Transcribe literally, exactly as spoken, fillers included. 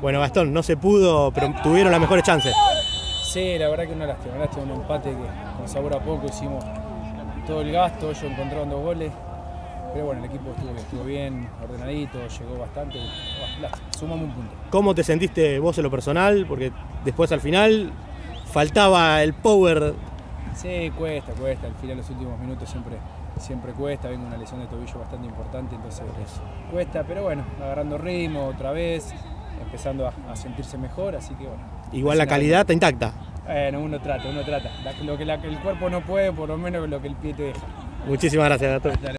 Bueno, Gastón, no se pudo, pero tuvieron las mejores chances. Sí, la verdad que una lástima, una lástima, un empate que con sabor a poco hicimos todo el gasto, ellos encontraron dos goles, pero bueno, el equipo estuvo, estuvo bien, ordenadito, llegó bastante, bueno, lástima, sumamos un punto. ¿Cómo te sentiste vos en lo personal? Porque después al final faltaba el power. Sí, cuesta, cuesta, al final los últimos minutos siempre, siempre cuesta, vengo una lesión de tobillo bastante importante, entonces cuesta, pero bueno, agarrando ritmo otra vez, empezando a, a sentirse mejor, así que bueno. Igual la calidad está intacta. Bueno, uno trata, uno trata. Lo que la, el cuerpo no puede, por lo menos lo que el pie te deja. Muchísimas gracias, Gastón.